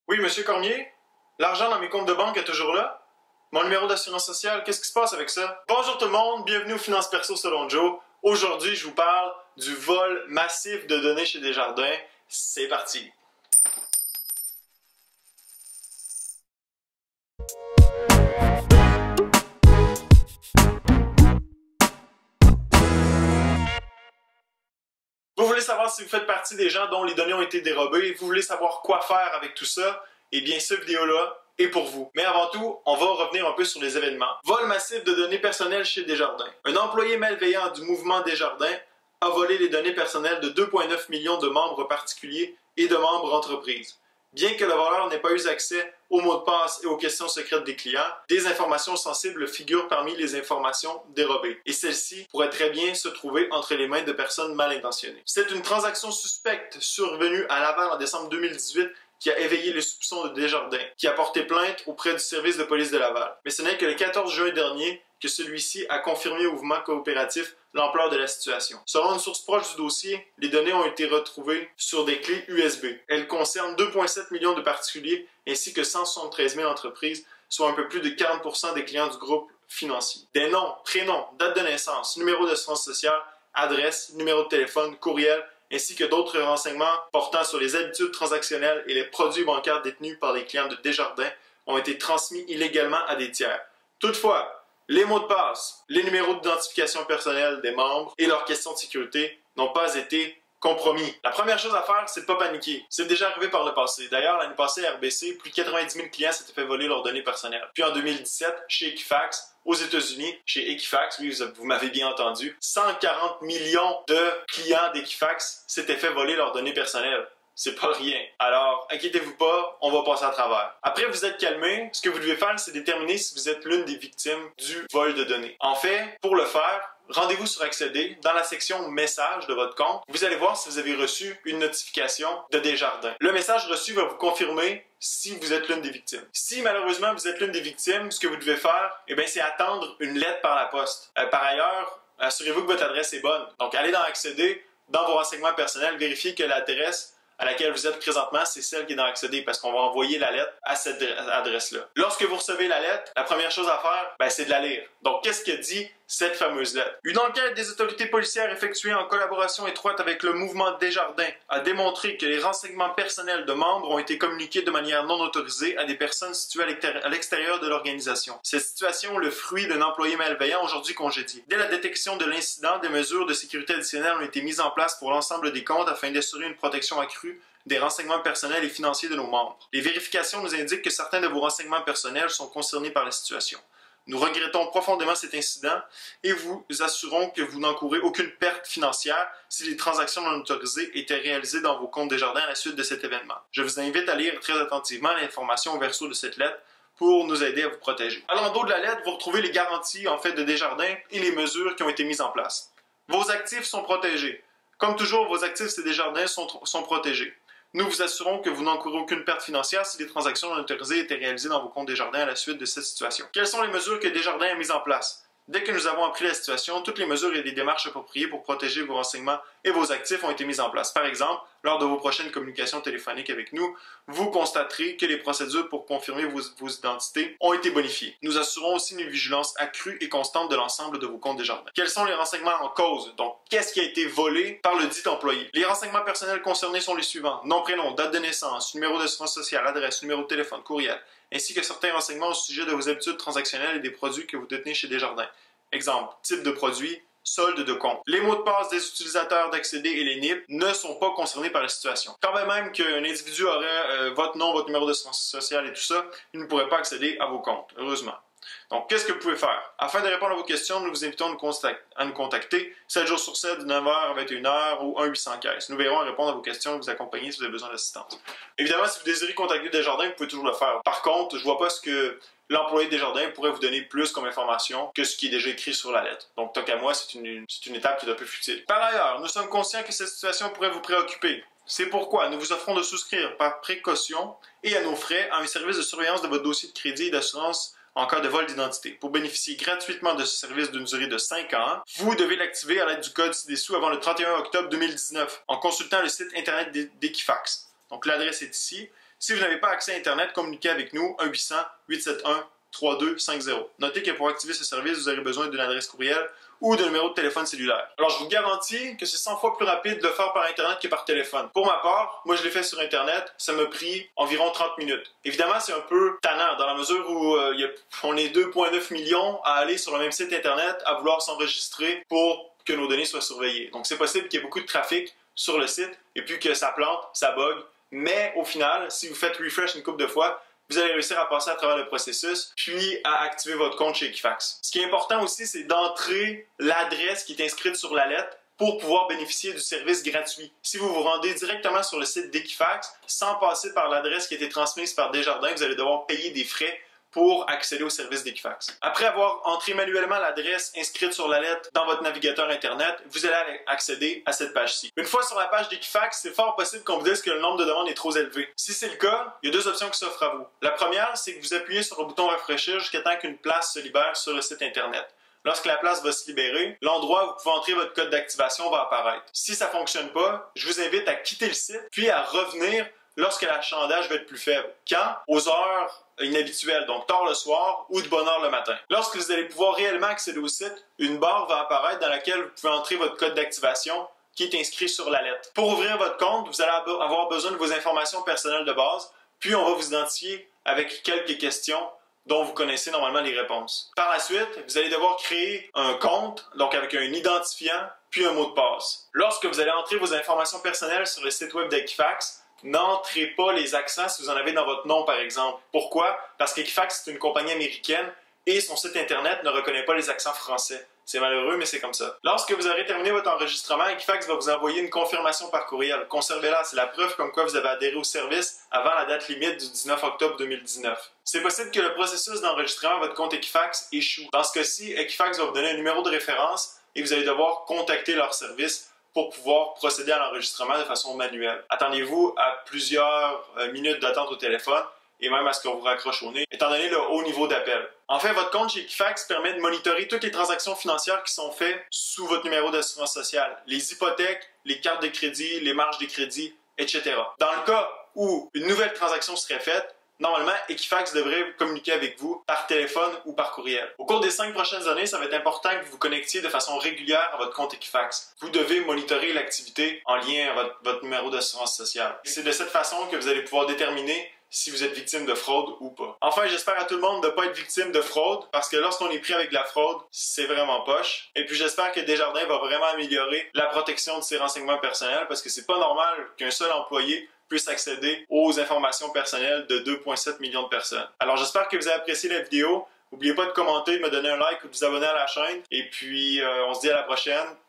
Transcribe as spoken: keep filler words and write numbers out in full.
Oui, monsieur Cormier? L'argent dans mes comptes de banque est toujours là? Mon numéro d'assurance sociale, qu'est-ce qui se passe avec ça? Bonjour tout le monde, bienvenue aux Finances Perso selon Joe. Aujourd'hui, je vous parle du vol massif de données chez Desjardins. C'est parti! Vous voulez savoir si vous faites partie des gens dont les données ont été dérobées, vous voulez savoir quoi faire avec tout ça, eh bien, cette vidéo-là est pour vous. Mais avant tout, on va revenir un peu sur les événements. Vol massif de données personnelles chez Desjardins. Un employé malveillant du mouvement Desjardins a volé les données personnelles de deux virgule neuf millions de membres particuliers et de membres entreprises. Bien que le voleur n'ait pas eu accès aux mots de passe et aux questions secrètes des clients, des informations sensibles figurent parmi les informations dérobées. Et celles-ci pourraient très bien se trouver entre les mains de personnes mal intentionnées. C'est une transaction suspecte survenue à Laval en décembre deux mille dix-huit qui a éveillé les soupçons de Desjardins, qui a porté plainte auprès du service de police de Laval. Mais ce n'est que le quatorze juin dernier que celui-ci a confirmé au mouvement coopératif l'ampleur de la situation. Selon une source proche du dossier, les données ont été retrouvées sur des clés U S B. Elles concernent deux virgule sept millions de particuliers ainsi que cent soixante-treize mille entreprises, soit un peu plus de quarante pour cent des clients du groupe financier. Des noms, prénoms, date de naissance, numéro d'assurance sociale, adresse, numéro de téléphone, courriel, ainsi que d'autres renseignements portant sur les habitudes transactionnelles et les produits bancaires détenus par les clients de Desjardins ont été transmis illégalement à des tiers. Toutefois, les mots de passe, les numéros d'identification personnelle des membres et leurs questions de sécurité n'ont pas été compromis. La première chose à faire, c'est de ne pas paniquer. C'est déjà arrivé par le passé. D'ailleurs, l'année passée à R B C, plus de quatre-vingt-dix mille clients s'étaient fait voler leurs données personnelles. Puis en deux mille dix-sept, chez Equifax, aux États-Unis, chez Equifax, oui, vous m'avez bien entendu, cent quarante millions de clients d'Equifax s'étaient fait voler leurs données personnelles. C'est pas rien. Alors, inquiétez-vous pas, on va passer à travers. Après vous êtes calmé, ce que vous devez faire, c'est déterminer si vous êtes l'une des victimes du vol de données. En fait, pour le faire, rendez-vous sur Accéder, dans la section Messages de votre compte. Vous allez voir si vous avez reçu une notification de Desjardins. Le message reçu va vous confirmer si vous êtes l'une des victimes. Si malheureusement vous êtes l'une des victimes, ce que vous devez faire, eh bien, c'est attendre une lettre par la poste. Euh, par ailleurs, assurez-vous que votre adresse est bonne. Donc, allez dans Accéder, dans vos renseignements personnels, vérifiez que l'adresse à laquelle vous êtes présentement, c'est celle qui est dans Accéder parce qu'on va envoyer la lettre à cette adresse-là. Lorsque vous recevez la lettre, la première chose à faire, ben, c'est de la lire. Donc, qu'est-ce que dit cette fameuse lettre? Une enquête des autorités policières effectuée en collaboration étroite avec le mouvement Desjardins a démontré que les renseignements personnels de membres ont été communiqués de manière non autorisée à des personnes situées à l'extérieur de l'organisation. Cette situation est le fruit d'un employé malveillant aujourd'hui congédié. Dès la détection de l'incident, des mesures de sécurité additionnelles ont été mises en place pour l'ensemble des comptes afin d'assurer une protection accrue des renseignements personnels et financiers de nos membres. Les vérifications nous indiquent que certains de vos renseignements personnels sont concernés par la situation. Nous regrettons profondément cet incident et vous assurons que vous n'encourez aucune perte financière si les transactions non autorisées étaient réalisées dans vos comptes Desjardins à la suite de cet événement. Je vous invite à lire très attentivement l'information au verso de cette lettre pour nous aider à vous protéger. À l'endos de la lettre, vous retrouvez les garanties en fait de Desjardins et les mesures qui ont été mises en place. Vos actifs sont protégés. Comme toujours, vos actifs chez Desjardins sont, sont protégés. Nous vous assurons que vous n'encourez aucune perte financière si les transactions non autorisées étaient réalisées dans vos comptes Desjardins à la suite de cette situation. Quelles sont les mesures que Desjardins a mises en place? Dès que nous avons appris la situation, toutes les mesures et les démarches appropriées pour protéger vos renseignements et vos actifs ont été mises en place. Par exemple, lors de vos prochaines communications téléphoniques avec nous, vous constaterez que les procédures pour confirmer vos, vos identités ont été bonifiées. Nous assurons aussi une vigilance accrue et constante de l'ensemble de vos comptes Desjardins. Quels sont les renseignements en cause? Donc, qu'est-ce qui a été volé par le dit employé? Les renseignements personnels concernés sont les suivants. Nom, prénom, date de naissance, numéro d'assurance sociale, adresse, numéro de téléphone, courriel, ainsi que certains renseignements au sujet de vos habitudes transactionnelles et des produits que vous détenez chez Desjardins. Exemple, type de produit, solde de compte. Les mots de passe des utilisateurs d'Accéder et les N I P ne sont pas concernés par la situation. Quand même qu'un individu aurait euh, votre nom, votre numéro d'assurance sociale et tout ça, il ne pourrait pas accéder à vos comptes, heureusement. Donc, qu'est-ce que vous pouvez faire? Afin de répondre à vos questions, nous vous invitons à nous, à nous contacter sept jours sur sept, de neuf heures à vingt et une heures ou un huit cents caisse. Nous verrons à répondre à vos questions et vous accompagner si vous avez besoin d'assistance. Évidemment, si vous désirez contacter Desjardins, vous pouvez toujours le faire. Par contre, je ne vois pas ce que l'employé Desjardins pourrait vous donner plus comme information que ce qui est déjà écrit sur la lettre. Donc, tant qu'à moi, c'est une, c'est une étape qui est un peu futile. Par ailleurs, nous sommes conscients que cette situation pourrait vous préoccuper. C'est pourquoi nous vous offrons de souscrire par précaution et à nos frais à un service de surveillance de votre dossier de crédit et d'assurance en cas de vol d'identité. Pour bénéficier gratuitement de ce service d'une durée de cinq ans, vous devez l'activer à l'aide du code ci-dessous avant le trente et un octobre deux mille dix-neuf en consultant le site internet d'Equifax. Donc l'adresse est ici. Si vous n'avez pas accès à Internet, communiquez avec nous un huit cents, huit sept un, trois deux cinq zéro. Notez que pour activer ce service, vous aurez besoin d'une adresse courriel ou d'un numéro de téléphone cellulaire. Alors, je vous garantis que c'est cent fois plus rapide de le faire par Internet que par téléphone. Pour ma part, moi, je l'ai fait sur Internet. Ça m'a pris environ trente minutes. Évidemment, c'est un peu tannant dans la mesure où euh, y a, on est deux virgule neuf millions à aller sur le même site Internet, à vouloir s'enregistrer pour que nos données soient surveillées. Donc, c'est possible qu'il y ait beaucoup de trafic sur le site et puis que ça plante, ça bug. Mais au final, si vous faites refresh une couple de fois, vous allez réussir à passer à travers le processus, puis à activer votre compte chez Equifax. Ce qui est important aussi, c'est d'entrer l'adresse qui est inscrite sur la lettre pour pouvoir bénéficier du service gratuit. Si vous vous rendez directement sur le site d'Equifax, sans passer par l'adresse qui a été transmise par Desjardins, vous allez devoir payer des frais pour accéder au service d'Equifax. Après avoir entré manuellement l'adresse inscrite sur la lettre dans votre navigateur Internet, vous allez accéder à cette page-ci. Une fois sur la page d'Equifax, c'est fort possible qu'on vous dise que le nombre de demandes est trop élevé. Si c'est le cas, il y a deux options qui s'offrent à vous. La première, c'est que vous appuyez sur le bouton rafraîchir jusqu'à temps qu'une place se libère sur le site Internet. Lorsque la place va se libérer, l'endroit où vous pouvez entrer votre code d'activation va apparaître. Si ça ne fonctionne pas, je vous invite à quitter le site, puis à revenir lorsque l'achalandage va être plus faible. Quand? Aux heures inhabituelles, donc tard le soir ou de bonne heure le matin. Lorsque vous allez pouvoir réellement accéder au site, une barre va apparaître dans laquelle vous pouvez entrer votre code d'activation qui est inscrit sur la lettre. Pour ouvrir votre compte, vous allez avoir besoin de vos informations personnelles de base, puis on va vous identifier avec quelques questions dont vous connaissez normalement les réponses. Par la suite, vous allez devoir créer un compte, donc avec un identifiant, puis un mot de passe. Lorsque vous allez entrer vos informations personnelles sur le site web d'Equifax, n'entrez pas les accents si vous en avez dans votre nom, par exemple. Pourquoi? Parce qu'Equifax, c'est une compagnie américaine et son site Internet ne reconnaît pas les accents français. C'est malheureux, mais c'est comme ça. Lorsque vous aurez terminé votre enregistrement, Equifax va vous envoyer une confirmation par courriel. Conservez-la, c'est la preuve comme quoi vous avez adhéré au service avant la date limite du dix-neuf octobre deux mille dix-neuf. C'est possible que le processus d'enregistrement de votre compte Equifax échoue. Dans ce cas-ci, Equifax va vous donner un numéro de référence et vous allez devoir contacter leur service pour pouvoir procéder à l'enregistrement de façon manuelle. Attendez-vous à plusieurs euh, minutes d'attente au téléphone et même à ce qu'on vous raccroche au nez, étant donné le haut niveau d'appel. Enfin, votre compte chez Equifax permet de monitorer toutes les transactions financières qui sont faites sous votre numéro d'assurance sociale. Les hypothèques, les cartes de crédit, les marges de crédit, et cetera. Dans le cas où une nouvelle transaction serait faite, normalement, Equifax devrait communiquer avec vous par téléphone ou par courriel. Au cours des cinq prochaines années, ça va être important que vous vous connectiez de façon régulière à votre compte Equifax. Vous devez monitorer l'activité en lien à votre, votre numéro d'assurance sociale. C'est de cette façon que vous allez pouvoir déterminer si vous êtes victime de fraude ou pas. Enfin, j'espère à tout le monde de ne pas être victime de fraude, parce que lorsqu'on est pris avec de la fraude, c'est vraiment poche. Et puis j'espère que Desjardins va vraiment améliorer la protection de ses renseignements personnels, parce que c'est pas normal qu'un seul employé puisse accéder aux informations personnelles de deux virgule sept millions de personnes. Alors j'espère que vous avez apprécié la vidéo. N'oubliez pas de commenter, de me donner un like ou de vous abonner à la chaîne. Et puis euh, on se dit à la prochaine.